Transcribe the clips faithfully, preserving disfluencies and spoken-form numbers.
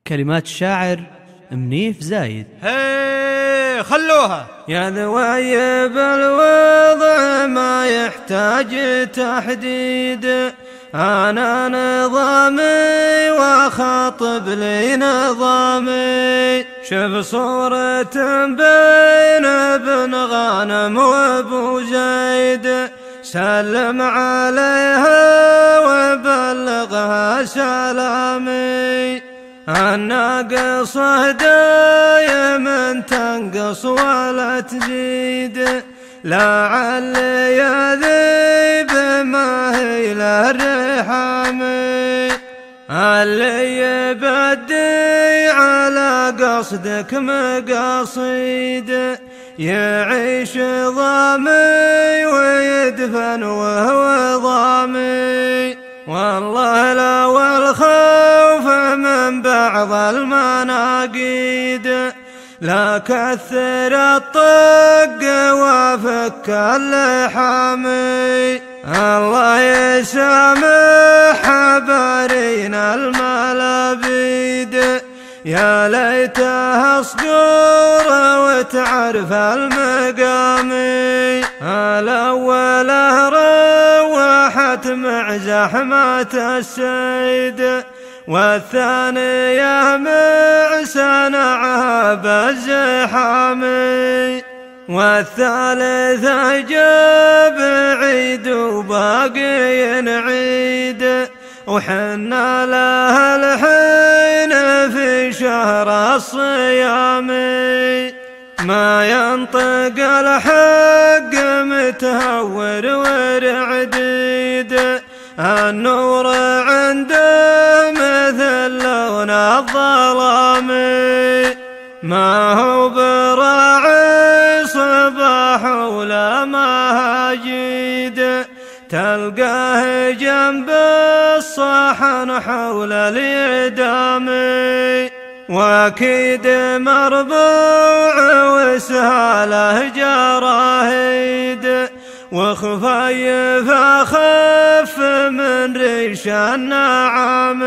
كلمات الشاعر منيف زايد. هي خلوها يا ذويب الوضع ما يحتاج تحديد، أنا نظامي وخاطب لي نظامي. شوف صورة بين ابن غانم وابو زيد، سلم عليها وبلغها سلامي. الناقصة دايم تنقص ولا تزيد، لعلي يذيب ما هي للرحامي. اللي يبدي على قصدك مقاصيد، يعيش ضامي ويدفن وهو ضامي. والله لو الخوف من بعض المناقيد، لا كثر الطق وفك اللحامي. الله يسامح بارينا الملابيد، يا ليتها صقور وتعرف المقامي. الأولى روحت مع زحمة السيد، والثانية مع صنعها بالزحامي، والثالثة جاب عيد وباقي نعيد. وحنا لها الحين في شهر الصيام، ما ينطق الحق متهور ورعديد. النور عنده مثل لون الظلام، ما هو براعي صباح ولا مهاجيد. تلقاه جنب الصحن حول اليدام، واكيد مربوع وسهاله جراهيد. وخفايف اخف من ريش النعام،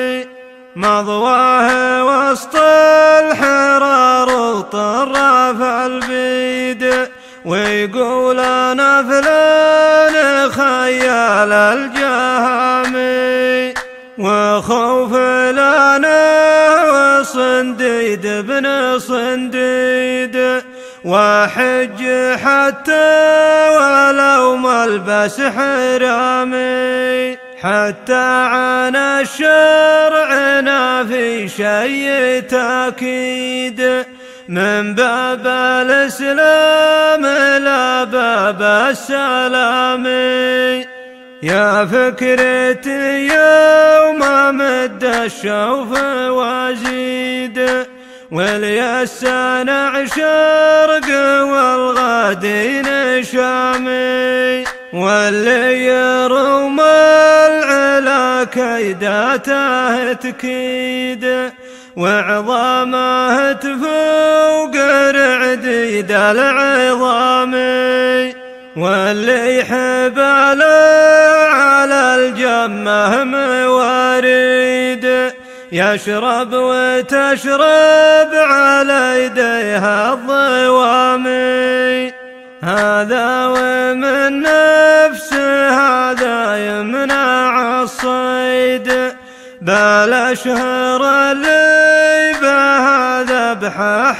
مضواه وسط الحرار وطراف البيد. ويقول انا فلان خيال الجهامي، وخوف لنا وصنديد بن صنديد. وحج حتى ولو ملبس حرامي، حتى عن الشرعنا في شيء تأكيد. من باب الإسلام لا باب السلام، يا فكرتي يوم مد الشوف وازيد. واليسان عشرق والغادين شامي، واللي يروم العلا كيداته تكيد. وعظامه تفوق رعديد العظام، واللي حبال على الجمه مواريد. يشرب وتشرب على يديها الضوامي، هذا ومن نفسه هذا يمنع الصيد. بالاشهر اللي بها ذبح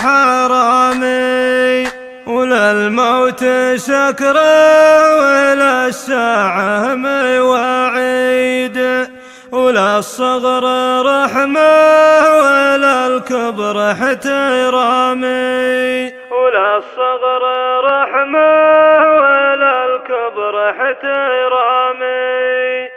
حرامي، وللموت سكره وللساعة مواعيد. وللصغر رحمة وللكبر احترامي، وللصغر رحمة وللكبر احترامي.